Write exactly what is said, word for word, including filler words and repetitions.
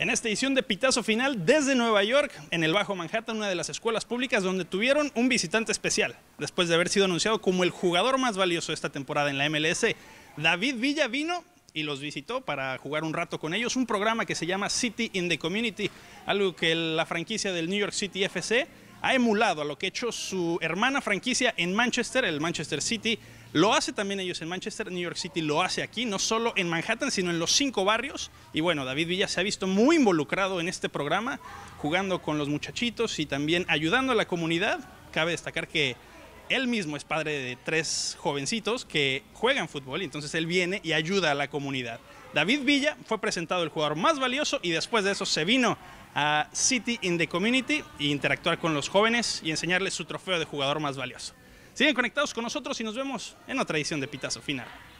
En esta edición de Pitazo Final desde Nueva York, en el Bajo Manhattan, una de las escuelas públicas donde tuvieron un visitante especial, después de haber sido anunciado como el jugador más valioso de esta temporada en la M L S. David Villa vino y los visitó para jugar un rato con ellos, un programa que se llama City in the Community, algo que la franquicia del New York City F C ha emulado a lo que ha hecho su hermana franquicia en Manchester, el Manchester City. Lo hace también ellos en Manchester, New York City lo hace aquí, no solo en Manhattan, sino en los cinco barrios. Y bueno, David Villa se ha visto muy involucrado en este programa, jugando con los muchachitos y también ayudando a la comunidad. Cabe destacar que él mismo es padre de tres jovencitos que juegan fútbol, y entonces él viene y ayuda a la comunidad. David Villa fue presentado el jugador más valioso y después de eso se vino a City in the Community e interactuar con los jóvenes y enseñarles su trofeo de jugador más valioso. Siguen conectados con nosotros y nos vemos en otra edición de Pitazo Final.